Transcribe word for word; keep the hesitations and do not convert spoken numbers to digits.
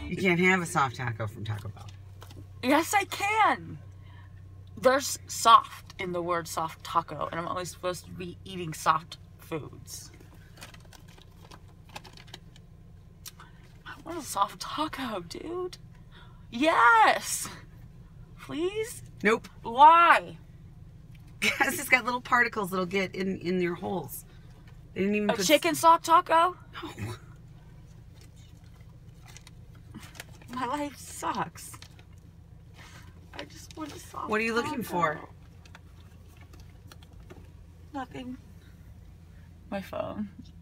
You can't have a soft taco from Taco Bell. Yes, I can. There's soft in the word soft taco, and I'm only supposed to be eating soft foods. I want a soft taco, dude. Yes. Please? Nope. Why? Because it's got little particles that'll get in, in your holes. They didn't even A put chicken soft taco? No. My life sucks. I just want a soft What are you looking taco. for? Nothing. My phone.